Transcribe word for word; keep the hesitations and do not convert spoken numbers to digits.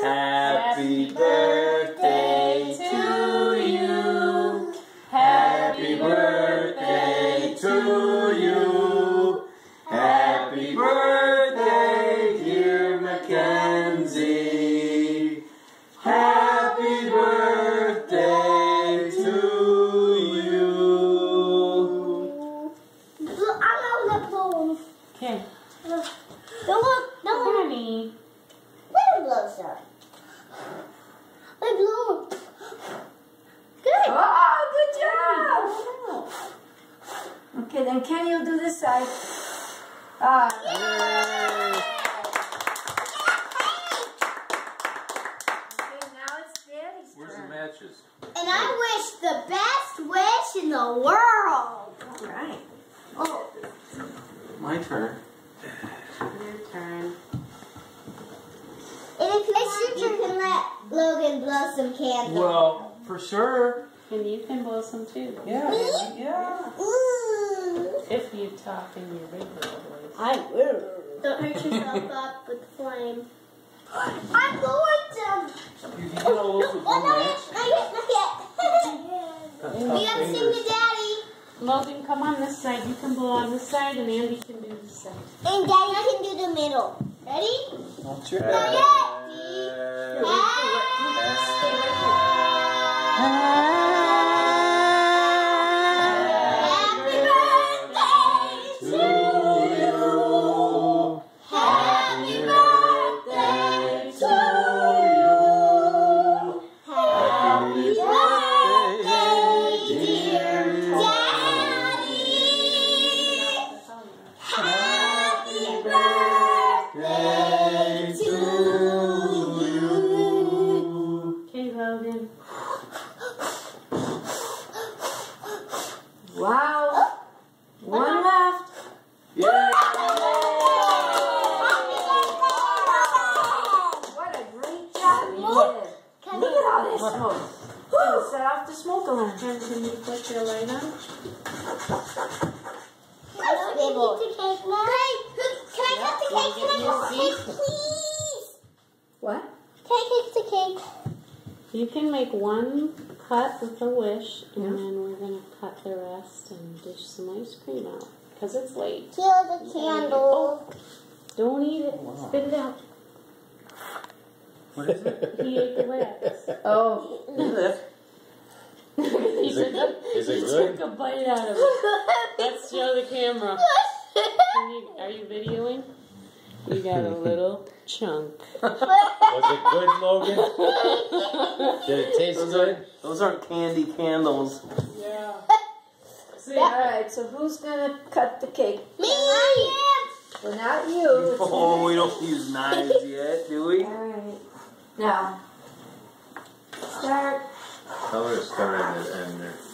Happy birthday to you. Happy birthday to you. Happy birthday, dear Mackenzie. Happy birthday to you. I'm out of the balloon. Okay. Don't look, don't look. Honey. Let it blow, sir. Let it blow. Good. Oh, good job. Okay, then Kenny will do this side. Ah. Okay, now it's Daddy's Where's the turn. matches? And I wish the best wish in the world. All right. Oh. My turn. Your turn. And if you want, you can let Logan blow some candles. Well, for sure. And you can blow some too. Yeah. Yeah. Ooh. If you talk in your big girl voice. I will. Don't hurt yourself up with the flame. I'm going to. You can get all those with Oh, one not match. yet, not yet, not yet. We gotta sing to Daddy. Logan, come on this side. You can blow on this side, and Andy can do this side. And Daddy can do the middle. Ready? Not yet. Not yet. Happy birthday to you. Happy birthday to you. Happy birthday, dear Daddy. Happy birthday to you. Okay, Logan. Wow. One left. Yeah. What a great job you did. Look at all this smoke. Oh, set off the smoke alarm. And can you put your light on? Let's eat the cake now. Hey, can I get the cake? Can I get the cake, please? What? Can I get the cake? You can make one cut with a wish, and then we're going to cut the rest and dish some ice cream out. Because it's late. Kill the candle. Don't eat it. Spit it out. What is it? He ate the wax. Oh. Is it? He Is it, took, is it he good? took a bite out of it. Let's show the camera. Can you, are you videoing? You got a little chunk. Was it good, Logan? Did it taste Those good? aren't, those aren't candy candles. Yeah. See, all right, so who's going to cut the cake? Me. I Well, not you. It's Oh, we don't use knives yet, do we? all right. Now, start. I'm going to start and end there.